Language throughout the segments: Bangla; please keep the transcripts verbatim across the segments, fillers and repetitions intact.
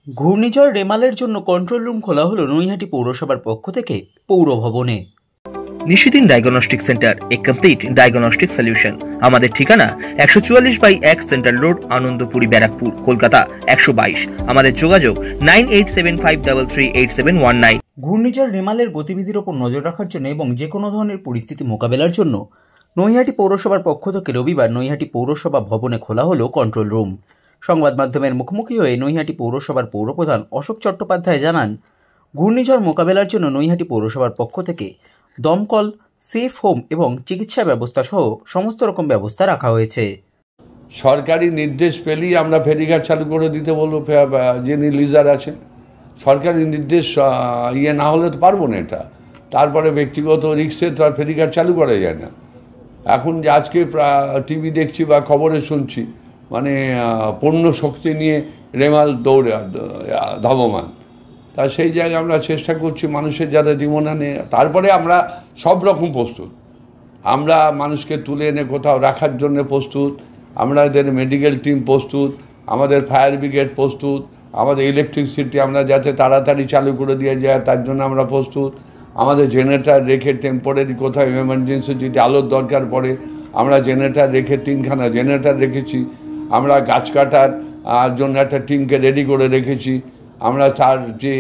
ঘূর্ণিঝড় রেমালের জন্য কন্ট্রোল রুম খোলা হলো নৈহাটি পৌরসভার পক্ষ থেকে পৌর ভবনে। Nishidin diagnostic centre, a complete diagnostic solution. আমাদের ঠিকানা একশো চুয়াল্লিশ বাই এক সেন্ট্রাল রোড, আনন্দপুরি, ব্যারাকপুর, কলকাতা একশো বাইশ। আমাদের যোগাযোগ nine eight seven five three three eight seven one nine. ঘূর্ণিঝড় রেমালের গতিবিধির ওপর নজর রাখার জন্য এবং যে কোনো ধরনের পরিস্থিতি মোকাবেলার জন্য নৈহাটি পৌরসভার পক্ষ থেকে রবিবার নৈহাটি পৌরসভা ভবনে খোলা হলো কন্ট্রোল রুম। সংবাদ মাধ্যমের মুখোমুখি হয়ে নৈহাটি পৌরসভার পৌরপ্রধান অশোক চট্টোপাধ্যায় জানান, ঘূর্ণিঝড় মোকাবেলার জন্য নৈহাটি পৌরসভার পক্ষ থেকে দমকল, সেফ হোম এবং চিকিৎসা ব্যবস্থা সহ সমস্ত রকম ব্যবস্থা রাখা হয়েছে। সরকারি নির্দেশ পেলেই আমরা ফেরিঘাট চালু করে দিতে বলবো, যিনি লিজার আছেন। সরকারি নির্দেশ ইয়ে না হলে তো পারবো না এটা। তারপরে ব্যক্তিগত রিক্সে তো আর ফেরিঘাট চালু করা যায় না। এখন যে আজকে টিভি দেখছি বা খবরে শুনছি, মানে পূর্ণ শক্তি নিয়ে রেমাল দৌড়ে ধাবমান, তা সেই জায়গায় আমরা চেষ্টা করছি মানুষের যারা জীবনানে। তারপরে আমরা সব রকম প্রস্তুত, আমরা মানুষকে তুলে এনে কোথাও রাখার জন্য প্রস্তুত, আমাদের মেডিকেল টিম প্রস্তুত, আমাদের ফায়ার ব্রিগেড প্রস্তুত, আমাদের ইলেকট্রিসিটি আমরা যাতে তাড়াতাড়ি চালু করে দিয়ে যায় তার জন্য আমরা প্রস্তুত। আমাদের জেনারেটার রেখে টেম্পোরারি কোথাও এমার্জেন্সি যদি আলোর দরকার পড়ে আমরা জেনারেটার রেখে তিনখানা জেনারেটার রেখেছি। আমরা গাছ কাটার জন্য একটা টিমকে রেডি করে রেখেছি। আমরা তার যে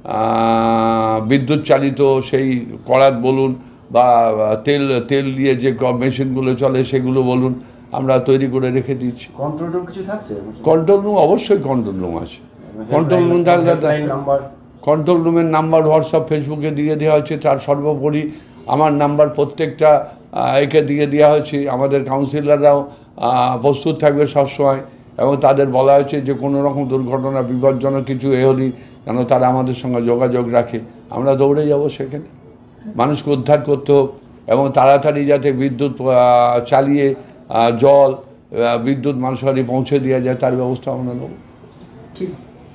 বিদ্যুৎ চালিত সেই করাত বলুন বা তেল তেল দিয়ে যে মেশিনগুলো চলে সেগুলো বলুন, আমরা তৈরি করে রেখে দিচ্ছি। কন্ট্রোল রুম কিছু থাকছে? কন্ট্রোল রুম অবশ্যই কন্ট্রোল রুম আছে। কন্ট্রোল রুম থাকলে কন্ট্রোল রুমের নাম্বার হোয়াটসঅ্যাপ ফেসবুকে দিয়ে দেওয়া হচ্ছে। তার সর্বোপরি আমার নাম্বার প্রত্যেকটা একে দিয়ে দেওয়া হয়েছে। আমাদের কাউন্সিলররাও প্রস্তুত থাকবে সবসময় এবং তাদের বলা হয়েছে যে কোনো রকম দুর্ঘটনা বিপজ্জনক কিছু এ হলেই কেন তারা আমাদের সঙ্গে যোগাযোগ রাখে, আমরা দৌড়ে যাব সেখানে। মানুষকে উদ্ধার করতে হোক এবং তাড়াতাড়ি যাতে বিদ্যুৎ চালিয়ে জল বিদ্যুৎ মানুষের বাড়ি পৌঁছে দেওয়া যায় তার ব্যবস্থা আমরা নেব। ঠিক।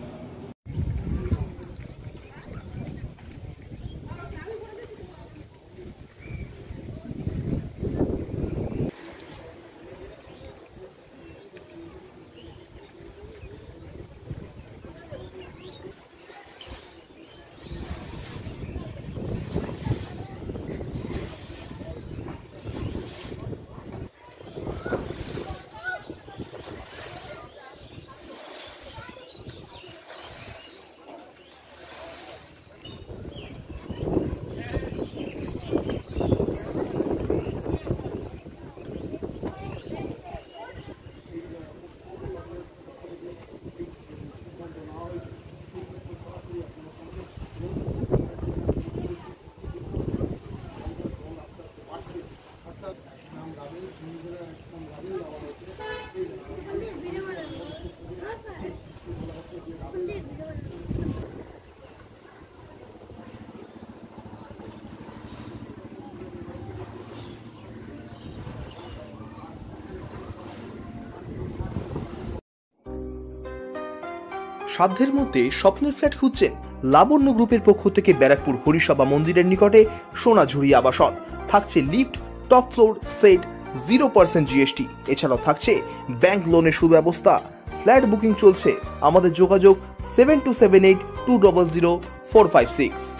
সাধ্যের মধ্যে স্বপ্নের ফ্ল্যাট খুঁজছেন? লাবণ্য গ্রুপের পক্ষ থেকে ব্যারাকপুর হরিসভা মন্দিরের নিকটে সোনাঝুরি আবাসন। থাকছে lift, top floor, set, zero percent GST. এছাড়াও থাকছে ব্যাংক লোনের সুব্যবস্থা। ফ্ল্যাট বুকিং চলছে। আমাদের যোগাযোগ seven two seven eight two double zero four five six.